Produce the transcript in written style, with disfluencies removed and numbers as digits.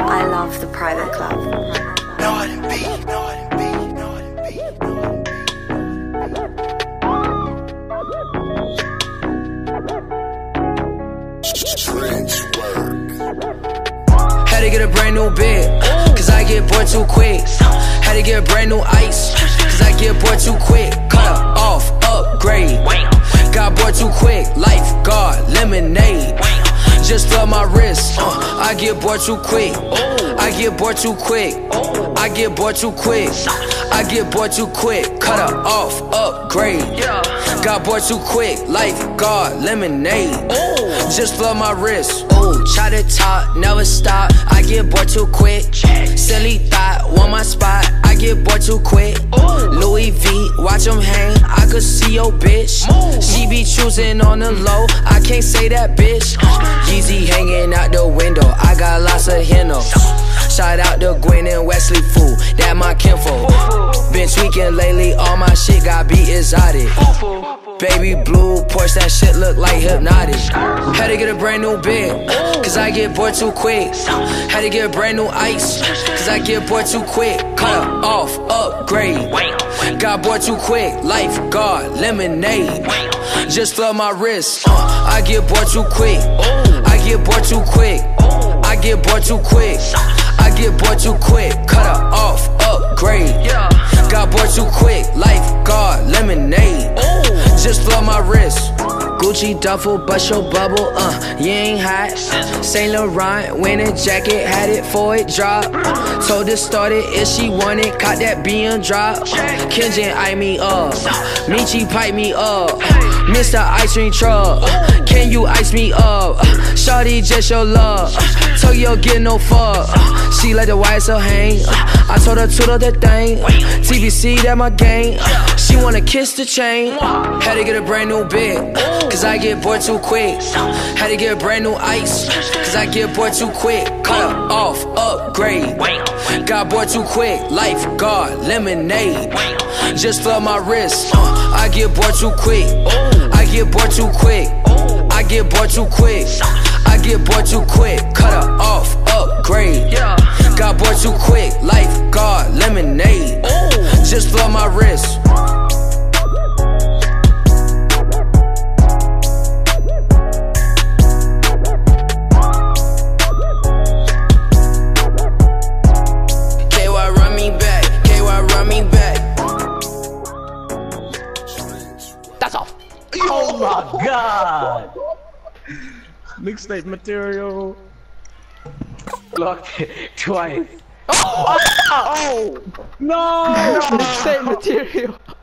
I love the private club. Had to get a brand new bed, cause I get bored too quick. Had to get a brand new ice, cause I get bored too quick. Cut off, upgrade. Got bored too quick. Lifeguard, lemonade. Just love my wrist. I get bored too quick. I get bored too quick. I get bored too quick. I get bored too quick. Cut her off, upgrade. Got bored too quick. Lifeguard, lemonade. Just love my wrist. Try to talk, never stop. I get bored too quick. Silly thought, want my spot. I get bored too quick. Louis V, watch them hang. I could see your bitch. She be choosing on the low. I can't say that bitch. Yeezy hanging out the window. I got lots of hennos. Shout out to Gwen and Wesley Fool, that my kinfolk. Been tweaking lately, all my shit got beat exotic. Baby blue Porsche, that shit look like hypnotic. Had to get a brand new bed, cause I get bored too quick. Had to get a brand new ice, cause I get bored too quick. Cut off, upgrade. Got bored too quick. Lifeguard, lemonade. Just love my wrist. I get bored too quick. I get bored too quick. I get bored too quick. I get bored too quick. Cut her off, upgrade. Got bored too quick. Lifeguard, lemonade. Just love my wrist. Gucci duffel, bust your bubble, you ain't hot. Saint Laurent, winning jacket, had it for it drop. Told her start it if she want it, caught that BM drop. Kenjin eye me up, Michi pipe me up. Mr. Ice Cream Truck, can you ice me up? Shawty just your love, Tokyo get no fuck. She let the YSL hang, I told her toodle that thing. TBC that my gang, she wanna kiss the chain. Had to get a brand new bed, cause I get bored too quick. Had to get a brand new ice, cause I get bored too quick. Cut her off, upgrade. Got bored too quick. Lifeguard, lemonade. Just love my wrist. I get bored too quick. I get bored too quick. I get bored too quick. I get bored too quick. Cut her off, upgrade. Got bored too quick. Lifeguard, lemonade. Just love my wrist. That's all. Oh my god! Mixtape material. Blocked it twice. Oh! No! Mixtape material.